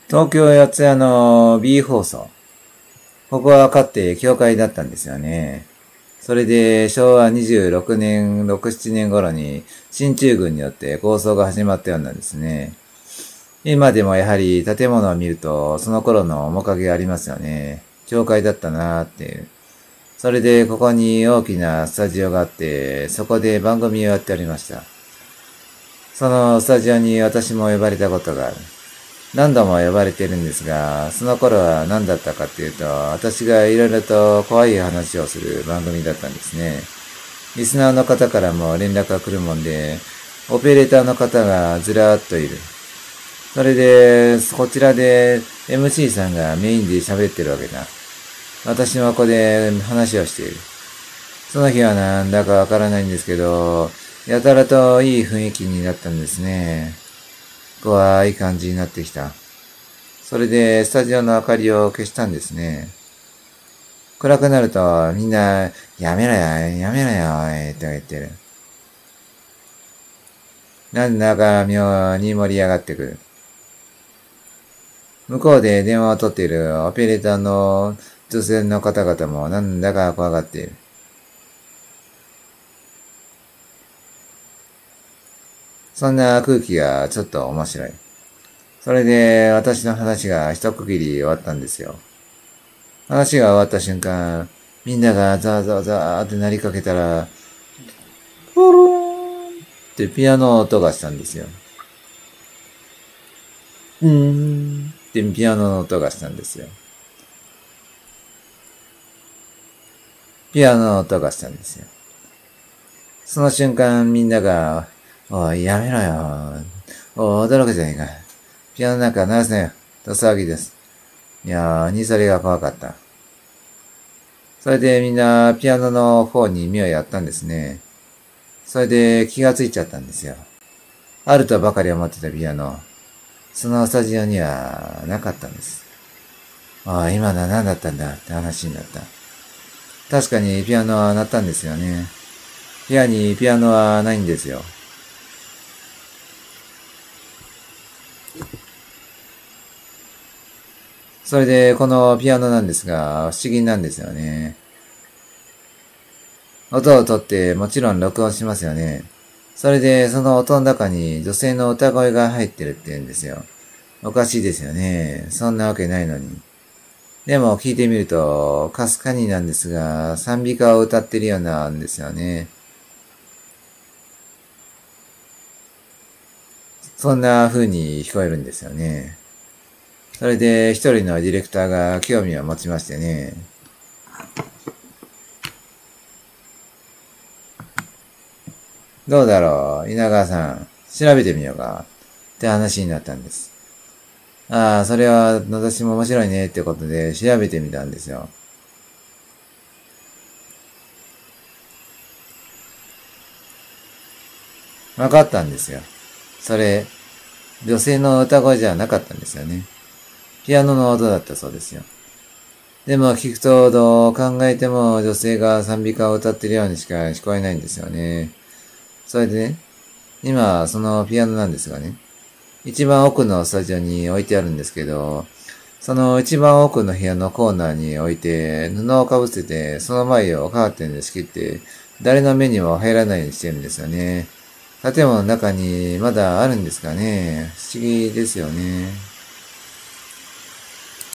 東京四谷の B 放送。ここはかつて教会だったんですよね。それで昭和26年、6、7年頃に進駐軍によって構想が始まったようなんですね。今でもやはり建物を見るとその頃の面影がありますよね。教会だったなーっていう。それでここに大きなスタジオがあって、そこで番組をやっておりました。そのスタジオに私も呼ばれたことがある。何度も呼ばれているんですが、その頃は何だったかっていうと、私がいろいろと怖い話をする番組だったんですね。リスナーの方からも連絡が来るもんで、オペレーターの方がずらーっといる。それで、こちらで MC さんがメインで喋ってるわけだ。私もここで話をしている。その日はなんだかわからないんですけど、やたらといい雰囲気になったんですね。怖い感じになってきた。それで、スタジオの明かりを消したんですね。暗くなると、みんな、やめろよ、やめろよ、と言ってる。なんだか妙に盛り上がってくる。向こうで電話を取っているオペレーターの女性の方々もなんだか怖がっている。そんな空気がちょっと面白い。それで私の話が一区切り終わったんですよ。話が終わった瞬間、みんながザーザーザーって鳴りかけたら、ポローンってピアノの音がしたんですよ。ってピアノの音がしたんですよ。ピアノの音がしたんですよ。その瞬間みんなが、おい、やめろよ。おい、驚くじゃねえか。ピアノなんか鳴らすなよ。と騒ぎです。いやー、それが怖かった。それでみんなピアノの方に目をやったんですね。それで気がついちゃったんですよ。あるとばかり思ってたピアノ。そのスタジオにはなかったんです。ああ、今のは何だったんだって話になった。確かにピアノは鳴ったんですよね。部屋にピアノはないんですよ。それでこのピアノなんですが、不思議なんですよね。音を取ってもちろん録音しますよね。それでその音の中に女性の歌声が入ってるって言うんですよ。おかしいですよね。そんなわけないのに。でも聞いてみると、かすかになんですが、賛美歌を歌ってるようなんですよね。そんな風に聞こえるんですよね。それで一人のディレクターが興味を持ちましてね。どうだろう、稲川さん。調べてみようか。って話になったんです。ああ、それは私も面白いねってことで調べてみたんですよ。わかったんですよ。それ、女性の歌声じゃなかったんですよね。ピアノの音だったそうですよ。でも聞くとどう考えても女性が賛美歌を歌ってるようにしか聞こえないんですよね。それでね、今そのピアノなんですがね、一番奥のスタジオに置いてあるんですけど、その一番奥の部屋のコーナーに置いて布をかぶせてその前をカーテンで仕切って誰の目にも入らないようにしてるんですよね。建物の中にまだあるんですかね。不思議ですよね。